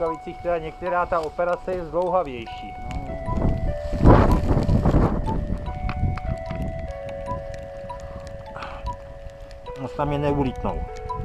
rukavicích teda některá ta operace je zdlouhavější. No tam je neulítnou.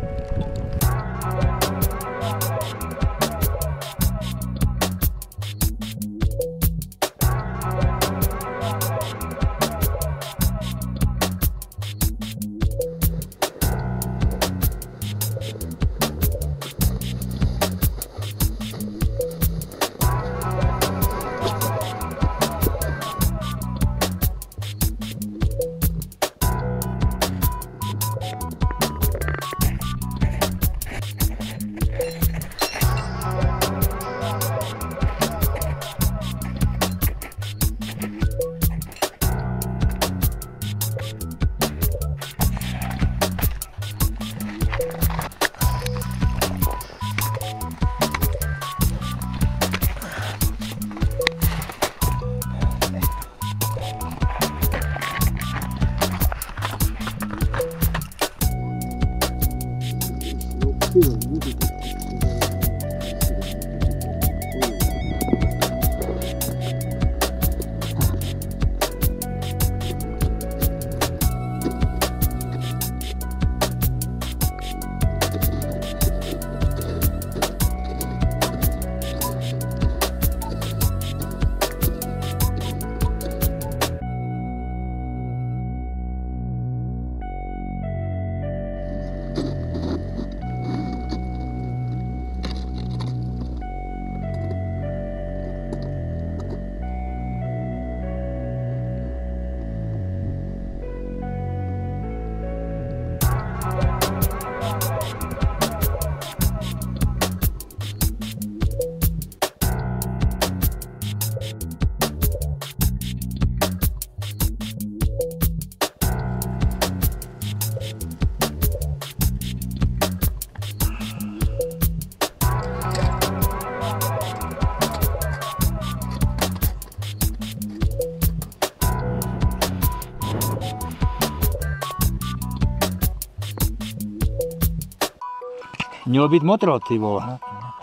Mělo být modro, ty vole.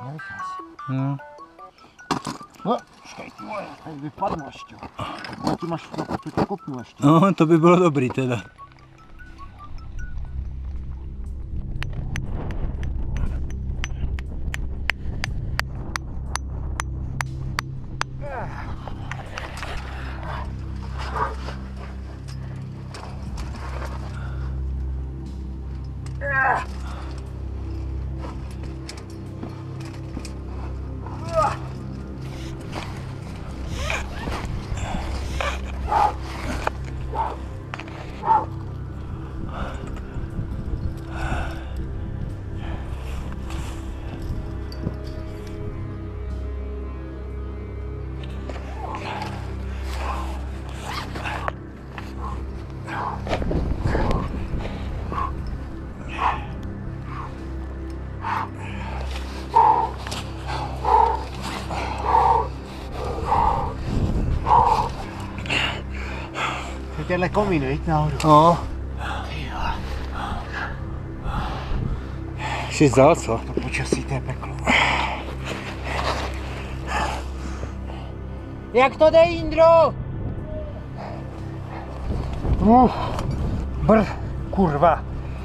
No, počkej, ty vole, tady vypadlo ještě. Ty máš to kopnu ještě. No, to by bylo dobrý teda. Těhle komín, víš, náhodou. No. Jsi vzal, co? To počasí, to je peklo. Jak to jde, Jindro? Kurva.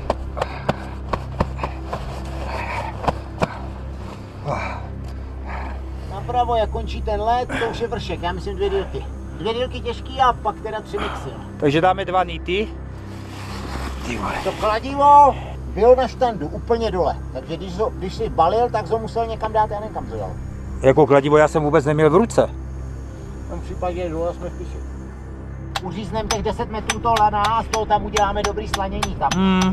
Napravo, jak končí ten led, to už je vršek, já myslím 2 dílky. 2 dílky těžký a pak teda 3 mixy. Takže dáme 2 nity. To kladivo bylo na štandu úplně dole, takže když jsi balil, tak jsi ho musel někam dát, já nevím kam to dal. Jako kladivo já jsem vůbec neměl v ruce. V tom případě dole jsme v piši. Uřízneme těch 10 metrů toho lana a z toho tam uděláme dobrý slanění tam.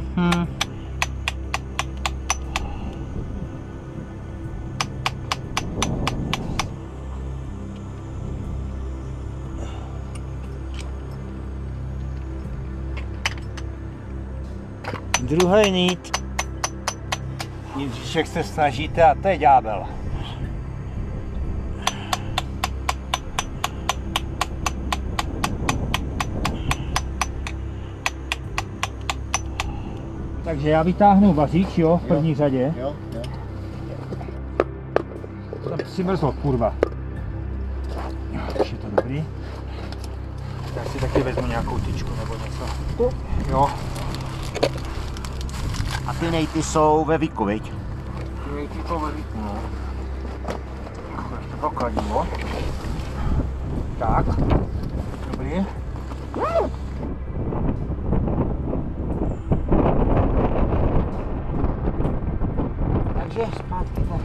Druhý nit. Jindřišek se snažíte a to je ďábel. Takže já vytáhnu vaříč, jo, v první řadě. Jo. Jsem přimrzl, kurva. Už je to dobrý. Tak si taky vezmu nějakou tyčku nebo něco. Tu? Jo. A ty nejty jsou ve Víku, viď? Ty nejty jsou ve Víku, no. Ještě to kladivo. Tak. Dobrý. Takže zpátky tak.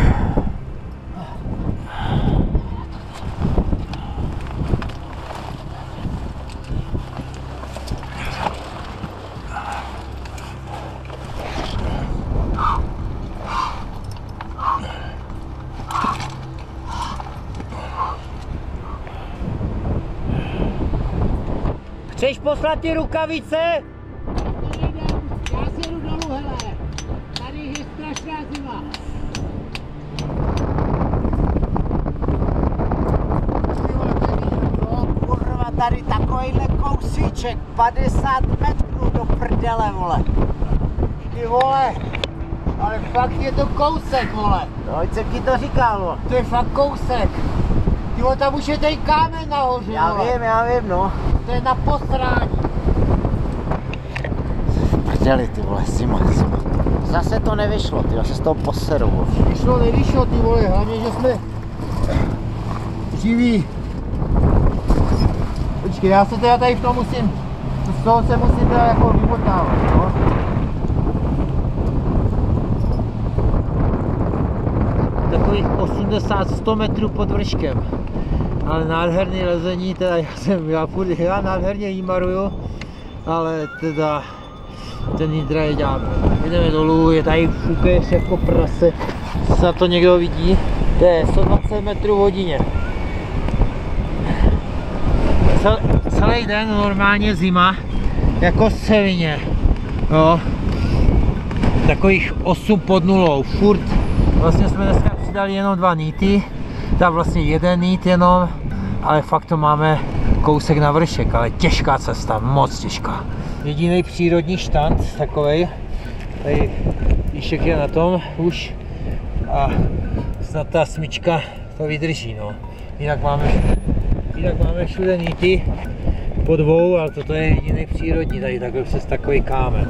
Chceš poslat ty rukavice? Já si jdu dolů, hele. Tady je strašná zima. No kurva, tady takovýhle kousíček, 50 metrů do prdele, vole. Ty vole, ale fakt je to kousek, vole. No, ať jsem ti to říkal, vole. To je fakt kousek. Ty vole, tam už je ten kámen nahoře, Já vím, no. To je na posrání. Prdeli, ty vole, zima. Zase to nevyšlo, ty se z toho poseru, vole. Nevyšlo, ty vole, hlavně, že jsme živí. Počkej, já se teda tady v tom musím, z toho se musím teda jako vymotávat, no. Takových 80-100 metrů pod vrškem. Ale nádherný lezení, teda já nádherně jímaruju, ale teda ten Jindra je ďábel. Jdeme dolů, je tady fukeš jako prase, snad to někdo vidí, to je 120 metrů v hodině. Celý den normálně zima, jako sevině, jo. Takových 8 pod nulou, furt. Vlastně jsme dneska přidali jenom 2 nýty, tam vlastně 1 nýt jenom, ale fakt to máme kousek na vršek, ale těžká cesta, moc těžká. Jediný přírodní štant takovej, tady Píšek je na tom už a snad ta smyčka to vydrží, no. Jinak máme všude nýty po 2, ale toto je jediný přírodní, tady takhle přes takový kámen.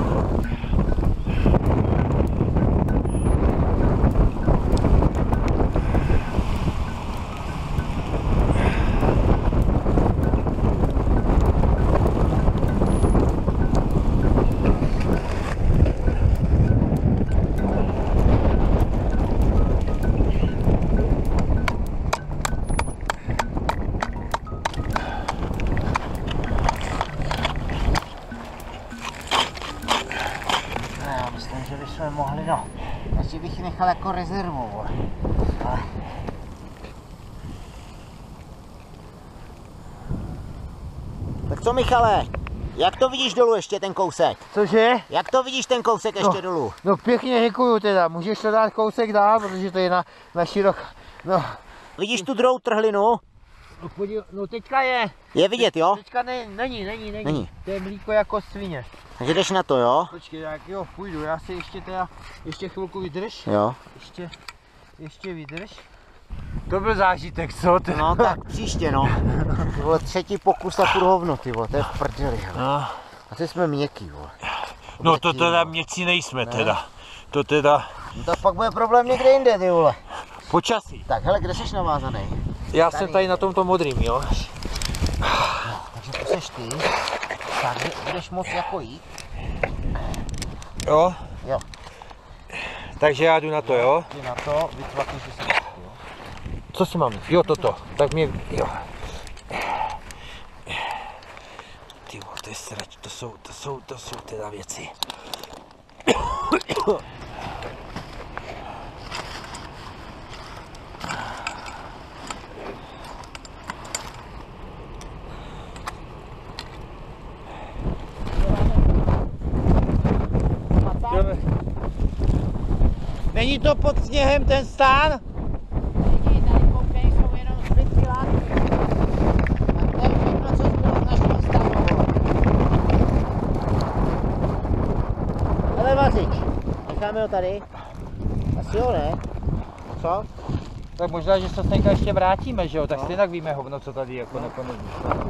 Že bychom mohli, no. Ještě bych ji nechal jako rezervu, vole. Ale... Tak co, Michale? Jak to vidíš dolů ještě ten kousek? Cože? Jak to vidíš ten kousek ještě dolů? No pěkně děkuju teda, můžeš to dát kousek dál, protože to je na širok, no. Vidíš tu druhou trhlinu? No teďka je. Je vidět, jo? Teďka není. To je mlíko jako svině. Takže jdeš na to, jo? Počkej, tak jo, půjdu, já si ještě chvilku vydrž. Jo. Ještě vydrž. To byl zážitek, co? No tak příště, no. To bylo 3. pokus a furt hovno, ty vole, to je v prdeli, hele. No. A ty jsme měkký, vole. No to teda měcí nejsme teda. To teda... No tak pak bude problém někde jinde, ty vole. Počasí. Tak hele, kde jsi navázaný? Já jsem tady na tomto modrým, jo. Takže tu seš ty. Tak budeš moc jako jít. Jo? Jo. Takže já jdu na to, jo? Ty na to, vycvakneš si jo. Co si mám? Jo, toto. Tak mě, jo. Ty vole, to je srač, to jsou teda věci. Není to pod sněhem ten stán? Není, tady koukej, jsou jenom zbytky látky. A to je všechno, co zbylo z našeho stavu. Hele, Vařič, necháme ho tady? Asi jo, ne? Co? Tak možná, že se teďka ještě vrátíme, že jo? Tak stejně víme hovno, co tady jako nakonec vyšlo.